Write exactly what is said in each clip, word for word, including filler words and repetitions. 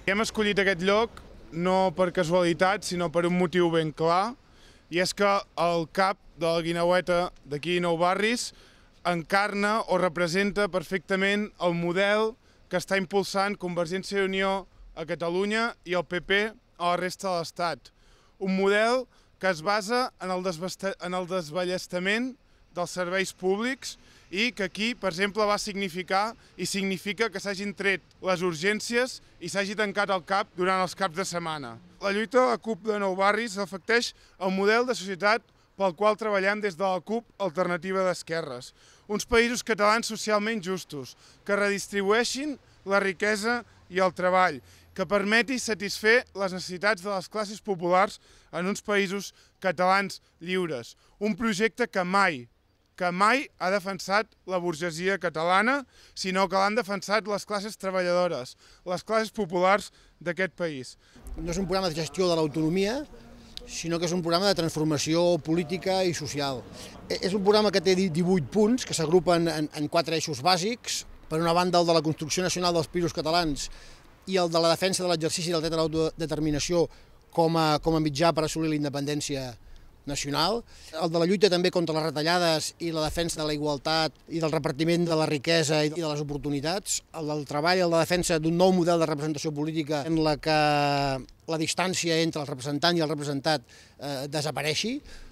Hem escollit aquest lloc no per casualitat, sinó per un motiu ben clar, i és que el cap de la Guineueta d'aquí Nou Barris encarna o representa perfectament el model que està impulsant Convergència i Unió a Catalunya i el P P a la resta de l'Estat. Un model que es basa en el, en el desballestament dels serveis públics i que aquí, per exemple, va significar i significa que s'hagin tret les urgències i s'hagi tancat el CAP durant els caps de setmana. La lluita de la CUP de Nou Barris reflecteix el model de societat pel qual treballem des de la CUP Alternativa d'Esquerres. Uns països catalans socialment justos, que redistribueixin la riquesa i el treball, que permeti satisfer les necessitats de les classes populars en uns països catalans lliures. Un projecte que mai, que mai ha defensat la burgesia catalana, sinó que l'han defensat les classes treballadores, les classes populars d'aquest país. No és un programa de gestió de l'autonomia, sinó que és un programa de transformació política i social. És un programa que té divuit punts, que s'agrupen en, en quatre eixos bàsics. Per una banda, el de la construcció nacional dels països catalans i el de la defensa de l'exercici del dret a l'autodeterminació com a, com a mitjà per assolir la independència nacional, el de la lluita també contra les retallades i la defensa de la igualtat i del repartiment de la riquesa i de les oportunitats, el del treball i el de defensa d'un nou model de representació política en la que la distància entre el representant i el representat eh, desapareixi,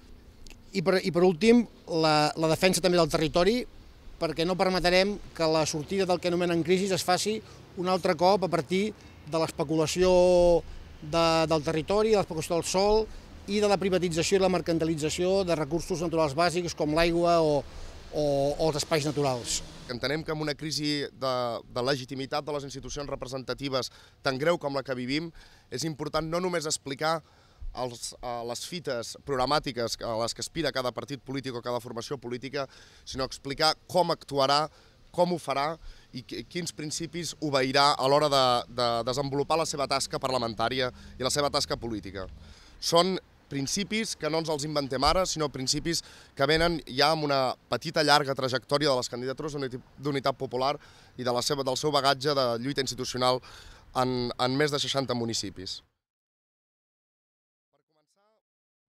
i per, i per últim la, la defensa també del territori, perquè no permetrem que la sortida del que anomenen crisi es faci un altre cop a partir de l'especulació de, del territori, de l'especulació del sòl i de la privatització i la mercantilització de recursos naturals bàsics com l'aigua o, o, o els espais naturals. Entenem que amb una crisi de, de legitimitat de les institucions representatives tan greu com la que vivim, és important no només explicar els, les fites programàtiques a les que aspira cada partit polític o cada formació política, sinó explicar com actuarà, com ho farà i quins principis obeirà a l'hora de, de desenvolupar la seva tasca parlamentària i la seva tasca política. Són principis que no ens els inventem ara, sinó principis que venen ja amb una petita llarga trajectòria de les candidatures d'Unitat Popular i de la seva, del seu bagatge de lluita institucional en, en més de seixanta municipis.